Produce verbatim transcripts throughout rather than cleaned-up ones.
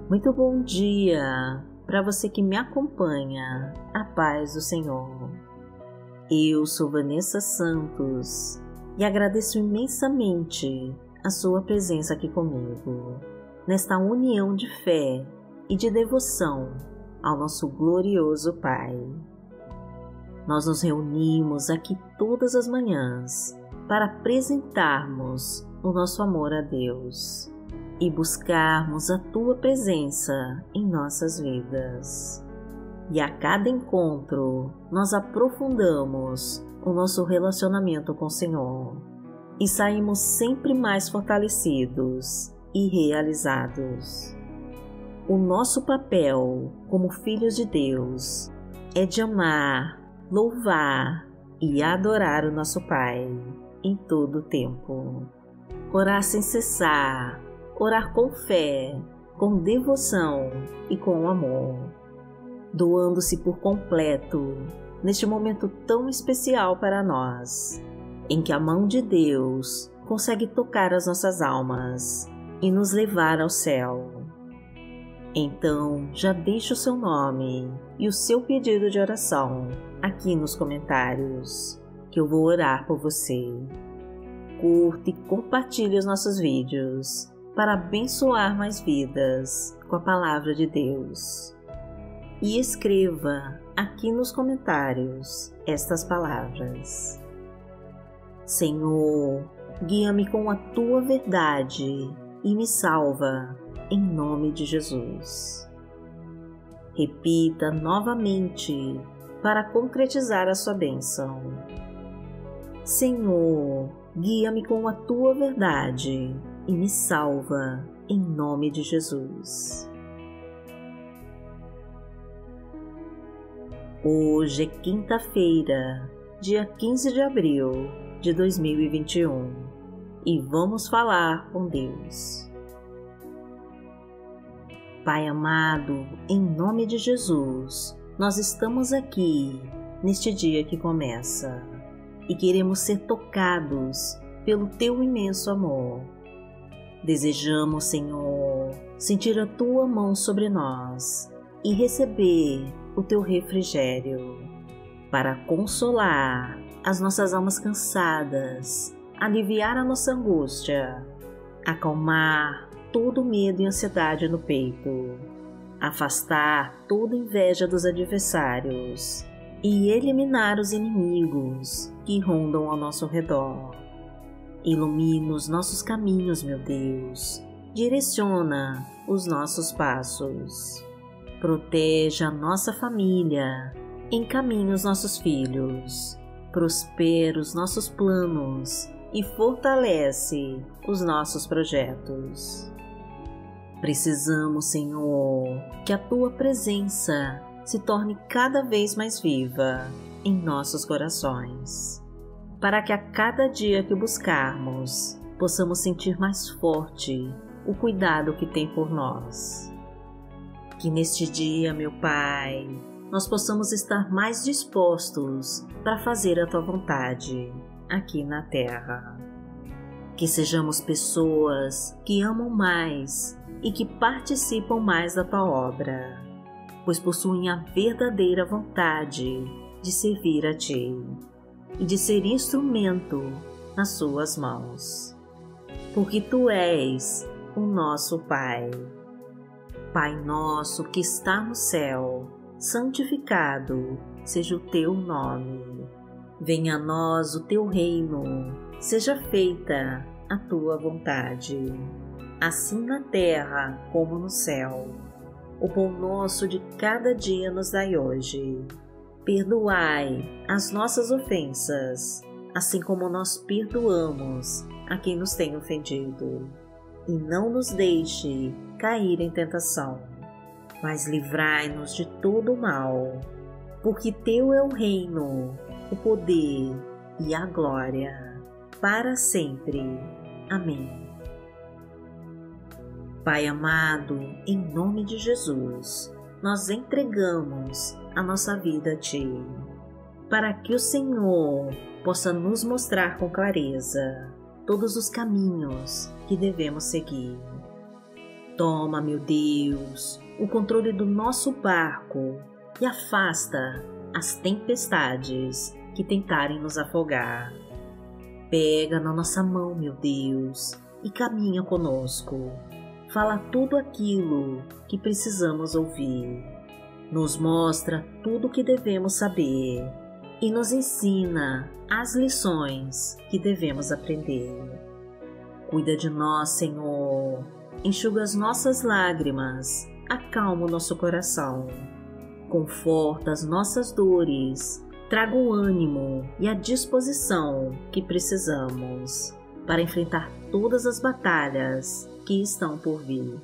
Muito bom dia para você que me acompanha, a paz do Senhor. Eu sou Vanessa Santos e agradeço imensamente a sua presença aqui comigo, nesta união de fé e de devoção ao nosso glorioso Pai. Nós nos reunimos aqui todas as manhãs para apresentarmos o nosso amor a Deus e buscarmos a Tua presença em nossas vidas. E a cada encontro, nós aprofundamos o nosso relacionamento com o Senhor e saímos sempre mais fortalecidos e realizados. O nosso papel como filhos de Deus é de amar, louvar e adorar o nosso Pai em todo o tempo. Orar sem cessar, orar com fé, com devoção e com amor, doando-se por completo neste momento tão especial para nós, em que a mão de Deus consegue tocar as nossas almas e nos levar ao céu. Então, já deixe o seu nome e o seu pedido de oração aqui nos comentários, que eu vou orar por você. Curta e compartilhe os nossos vídeos para abençoar mais vidas com a palavra de Deus. E escreva aqui nos comentários estas palavras: Senhor, guia-me com a Tua verdade e me salva, em nome de Jesus. Repita novamente para concretizar a sua bênção: Senhor, guia-me com a Tua verdade e me salva, em nome de Jesus. Hoje é quinta-feira, dia quinze de abril de dois mil e vinte e um, e vamos falar com Deus. Pai amado, em nome de Jesus, nós estamos aqui neste dia que começa e queremos ser tocados pelo Teu imenso amor. Desejamos, Senhor, sentir a Tua mão sobre nós e receber o Teu refrigério para consolar as nossas almas cansadas, aliviar a nossa angústia, acalmar todo medo e ansiedade no peito, afastar toda inveja dos adversários e eliminar os inimigos que rondam ao nosso redor. Ilumina os nossos caminhos, meu Deus. Direciona os nossos passos. Proteja a nossa família. Encaminha os nossos filhos. Prospera os nossos planos e fortalece os nossos projetos. Precisamos, Senhor, que a Tua presença se torne cada vez mais viva em nossos corações, para que a cada dia que buscarmos, possamos sentir mais forte o cuidado que tem por nós. Que neste dia, meu Pai, nós possamos estar mais dispostos para fazer a Tua vontade aqui na terra. Que sejamos pessoas que amam mais e que participam mais da Tua obra, pois possuem a verdadeira vontade de servir a Ti e de ser instrumento nas Suas mãos, porque Tu és o nosso Pai. Pai nosso que está no céu, santificado seja o Teu nome. Venha a nós o Teu reino, seja feita a Tua vontade, assim na terra como no céu. O pão nosso de cada dia nos dai hoje. Perdoai as nossas ofensas, assim como nós perdoamos a quem nos tem ofendido. E não nos deixe cair em tentação, mas livrai-nos de todo o mal, porque Teu é o reino, o poder e a glória, para sempre. Amém. Pai amado, em nome de Jesus, nós entregamos a nossa vida a Ti, para que o Senhor possa nos mostrar com clareza todos os caminhos que devemos seguir. Toma, meu Deus, o controle do nosso barco e afasta as tempestades que tentarem nos afogar. Pega na nossa mão, meu Deus, e caminha conosco. Fala tudo aquilo que precisamos ouvir. Nos mostra tudo o que devemos saber e nos ensina as lições que devemos aprender. Cuida de nós, Senhor. Enxuga as nossas lágrimas, acalma o nosso coração. Conforta as nossas dores, traga o ânimo e a disposição que precisamos para enfrentar todas as batalhas que estão por vir.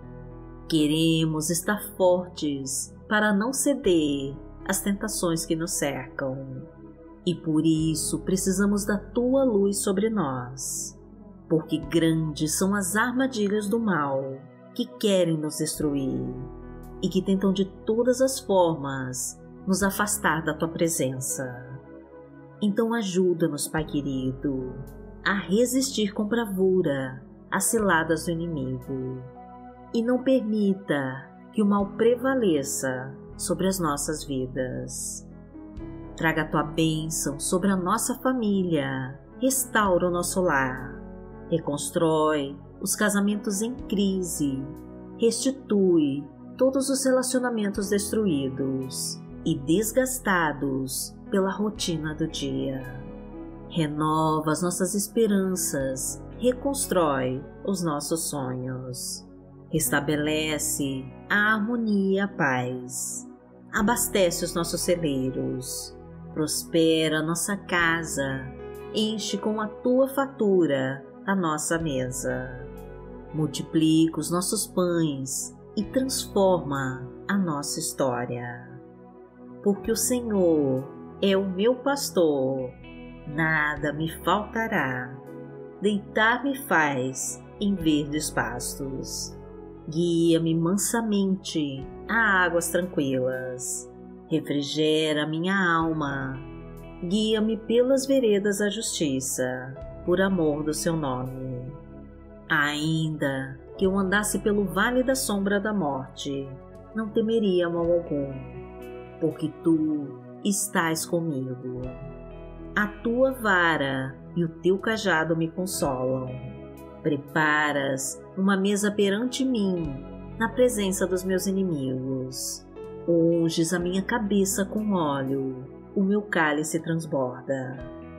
Queremos estar fortes para não ceder às tentações que nos cercam. E por isso precisamos da Tua luz sobre nós, porque grandes são as armadilhas do mal que querem nos destruir e que tentam de todas as formas nos afastar da Tua presença. Então ajuda-nos, Pai querido, a resistir com bravura às ciladas do inimigo e não permita que o mal prevaleça sobre as nossas vidas. Traga a Tua bênção sobre a nossa família, restaura o nosso lar, reconstrói os casamentos em crise, restitui todos os relacionamentos destruídos e desgastados pela rotina do dia. Renova as nossas esperanças, reconstrói os nossos sonhos, restabelece a harmonia e a paz, abastece os nossos celeiros, prospera a nossa casa, enche com a Tua fatura a nossa mesa, multiplica os nossos pães e transforma a nossa história. Porque o Senhor é o meu pastor, nada me faltará. Deitar-me faz em verdes pastos. Guia-me mansamente a águas tranquilas. Refrigera minha alma. Guia-me pelas veredas da justiça, por amor do Seu nome. Ainda que eu andasse pelo vale da sombra da morte, não temeria mal algum, porque Tu estás comigo. A Tua vara e o Teu cajado me consolam. Preparas uma mesa perante mim, na presença dos meus inimigos. Unges a minha cabeça com óleo, o meu cálice transborda.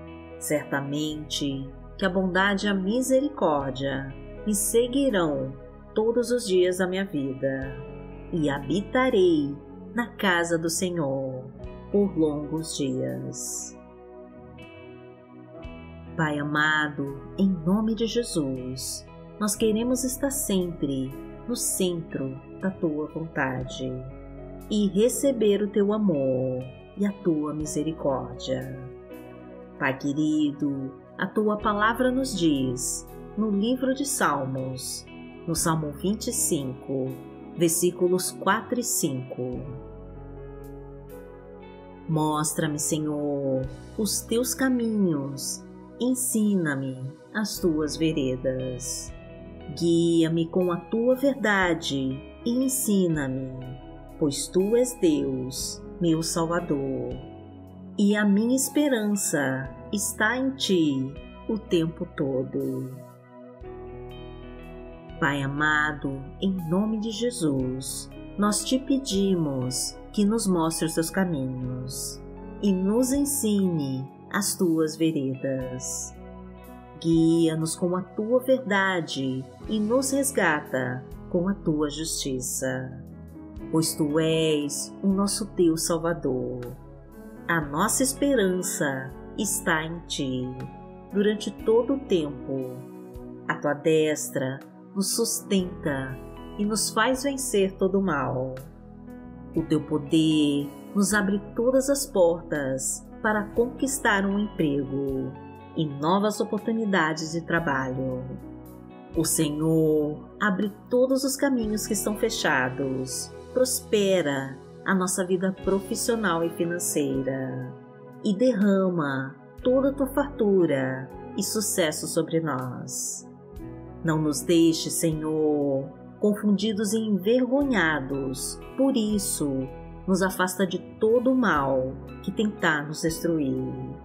Certamente que a bondade e a misericórdia me seguirão todos os dias da minha vida, e habitarei na casa do Senhor por longos dias. Pai amado, em nome de Jesus, nós queremos estar sempre no centro da Tua vontade e receber o Teu amor e a Tua misericórdia. Pai querido, a Tua palavra nos diz, no livro de Salmos, no Salmo vinte e cinco, versículos quatro e cinco. Mostra-me, Senhor, os Teus caminhos, ensina-me as Tuas veredas. Guia-me com a Tua verdade e ensina-me, pois Tu és Deus, meu Salvador, e a minha esperança está em Ti o tempo todo. Pai amado, em nome de Jesus, nós Te pedimos que nos mostre os Teus caminhos e nos ensine as Tuas veredas. Guia-nos com a Tua verdade e nos resgata com a Tua justiça, pois Tu és o nosso Deus Salvador. A nossa esperança está em Ti durante todo o tempo. A Tua destra nos sustenta e nos faz vencer todo o mal. O Teu poder nos abre todas as portas para conquistar um emprego e novas oportunidades de trabalho. O Senhor abre todos os caminhos que estão fechados, prospera a nossa vida profissional e financeira e derrama toda a Tua fartura e sucesso sobre nós. Não nos deixe, Senhor, confundidos e envergonhados. Por isso, nos afasta de todo o mal que tentar nos destruir.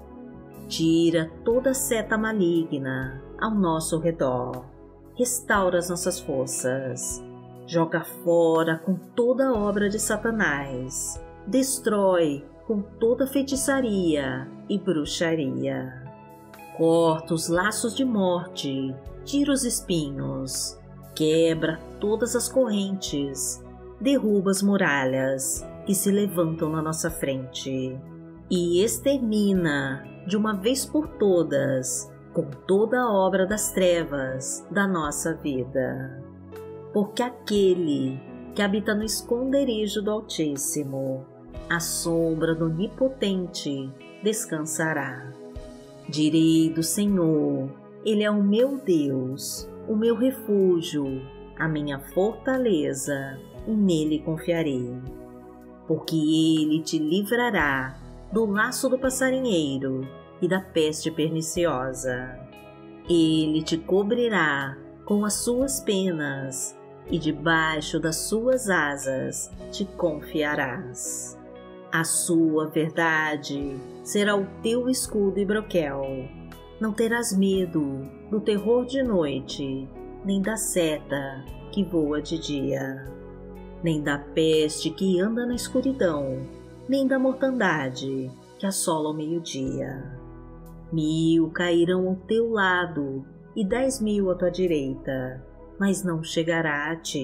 Tira toda seta maligna ao nosso redor. Restaura as nossas forças. Joga fora com toda a obra de Satanás. Destrói com toda feitiçaria e bruxaria. Corta os laços de morte, tira os espinhos, quebra todas as correntes, derruba as muralhas que se levantam na nossa frente e extermina de uma vez por todas com toda a obra das trevas da nossa vida. Porque aquele que habita no esconderijo do Altíssimo, à sombra do Onipotente, descansará. Direi do Senhor, Ele é o meu Deus, o meu refúgio, a minha fortaleza, e nele confiarei. Porque Ele te livrará do laço do passarinheiro e da peste perniciosa. Ele te cobrirá com as suas penas, e debaixo das suas asas te confiarás. A sua verdade será o teu escudo e broquel. Não terás medo do terror de noite, nem da seta que voa de dia, nem da peste que anda na escuridão, nem da mortandade que assola ao meio-dia. Mil cairão ao teu lado e dez mil à tua direita, mas não chegará a ti.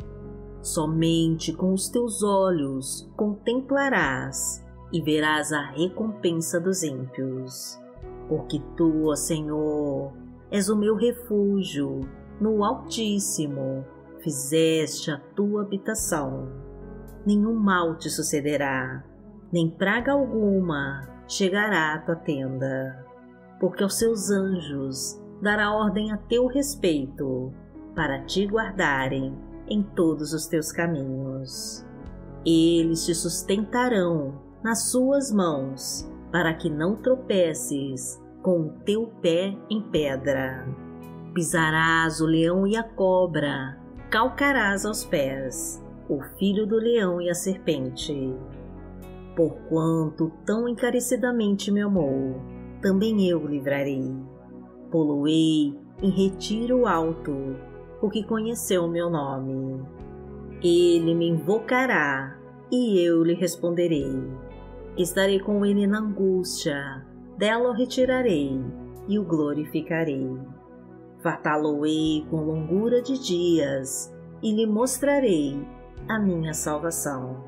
Somente com os teus olhos contemplarás e verás a recompensa dos ímpios. Porque tu, ó Senhor, és o meu refúgio, no Altíssimo fizeste a tua habitação. Nenhum mal te sucederá, nem praga alguma chegará à tua tenda. Porque aos seus anjos dará ordem a teu respeito, para te guardarem em todos os teus caminhos. Eles te sustentarão nas suas mãos, para que não tropeces com o teu pé em pedra. Pisarás o leão e a cobra, calcarás aos pés o filho do leão e a serpente. Porquanto tão encarecidamente me amou, também eu o livrarei. Poloei em retiro alto, porque conheceu o meu nome. Ele me invocará, e eu lhe responderei. Estarei com ele na angústia, dela o retirarei, e o glorificarei. Fartá-lo-ei com longura de dias, e lhe mostrarei a minha salvação.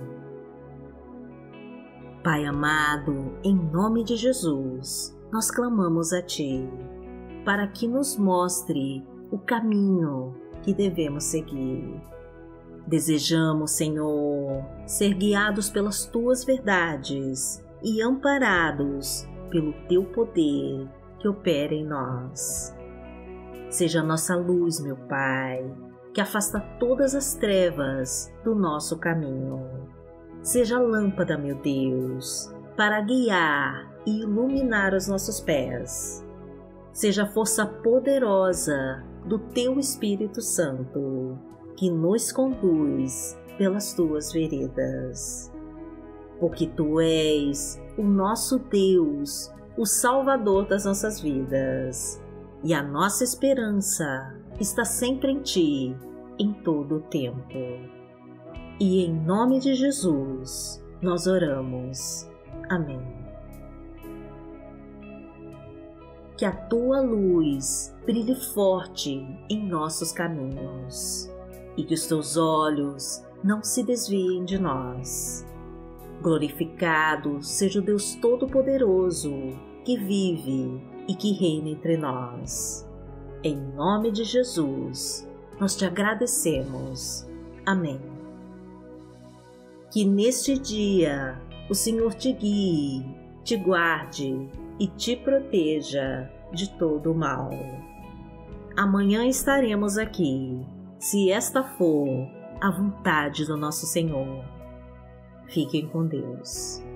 Pai amado, em nome de Jesus, nós clamamos a Ti, para que nos mostre o caminho que devemos seguir. Desejamos, Senhor, ser guiados pelas Tuas verdades e amparados pelo Teu poder que opera em nós. Seja a nossa luz, meu Pai, que afasta todas as trevas do nosso caminho. Seja a lâmpada, meu Deus, para guiar e iluminar os nossos pés. Seja a força poderosa do Teu Espírito Santo, que nos conduz pelas Tuas veredas. Porque Tu és o nosso Deus, o Salvador das nossas vidas, e a nossa esperança está sempre em Ti, em todo o tempo. E em nome de Jesus, nós oramos. Amém. Que a Tua luz brilhe forte em nossos caminhos, e que os Teus olhos não se desviem de nós. Glorificado seja o Deus Todo-Poderoso, que vive e que reina entre nós. Em nome de Jesus, nós Te agradecemos. Amém. Que neste dia o Senhor te guie, te guarde e te proteja de todo o mal. Amanhã estaremos aqui, se esta for a vontade do nosso Senhor. Fiquem com Deus.